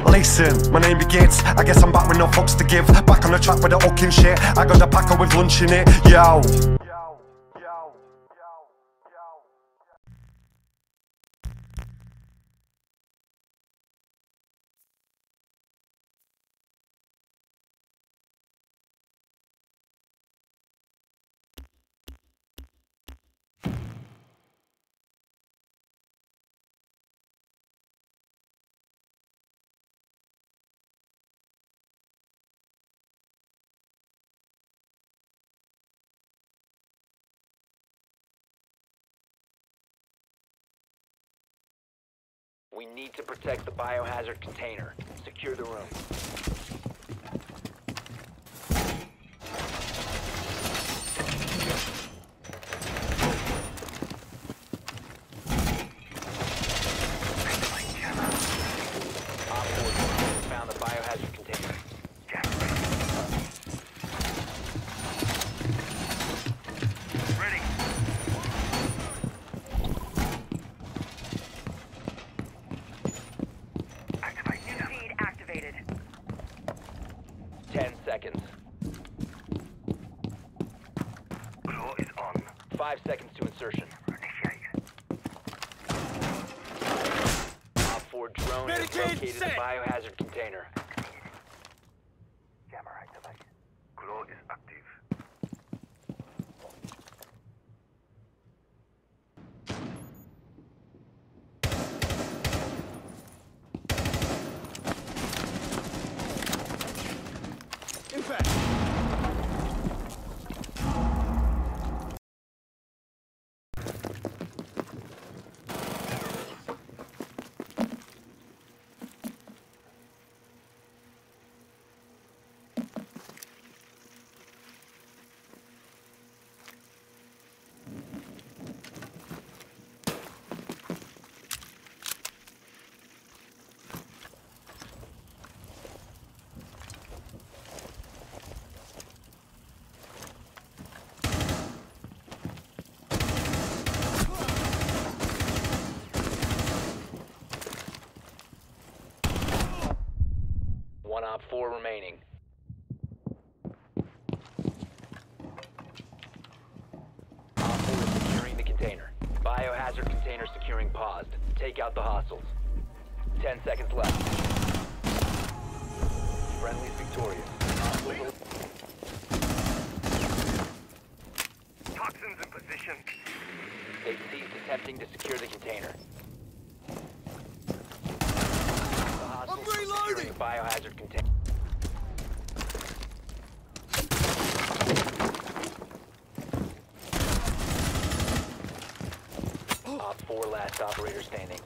Listen, my name begins. I guess I'm back with no fucks to give. Back on the track with the hooking shit. I got a packer with lunch in it. Yo. We need to protect the biohazard container. Secure the room. Found the biohazard container. Ready. Feed activated. 10 seconds. Claw is on. 5 seconds to insertion. Initiate. Op 4 drone has located the biohazard container. Jammer activated. Claw is active. Impact! One Op 4 remaining. Op 4 is securing the container. Biohazard container securing paused. Take out the hostiles. 10 seconds left. Friendly's victorious. Toxins in position. They ceased attempting to secure the container. I'm reloading! The biohazard container. Op 4 last operator standing.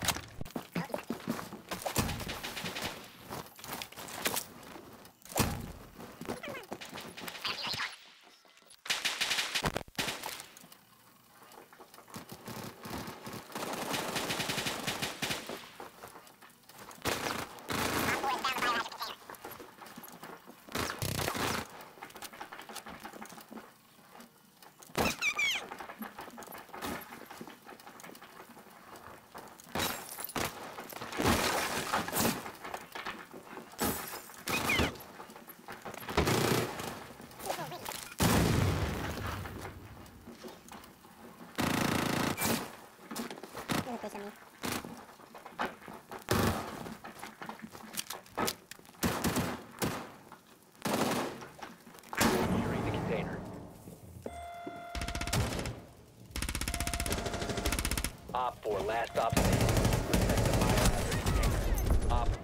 Securing the container. Op 4 last op standing. Protect the biohazard container. Op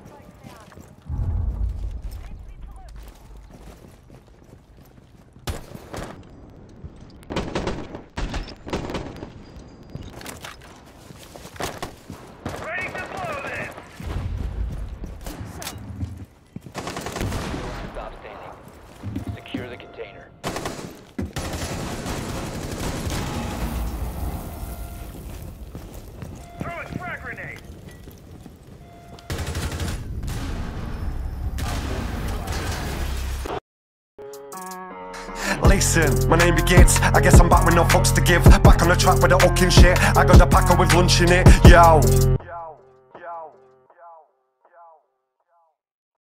Ready to blow this! Stop standing. Secure the container. Throwing frag grenade! Listen, my name begins. I guess I'm back with no fucks to give. Back on the track with the hooking shit. I got a packer with lunch in it. Yo.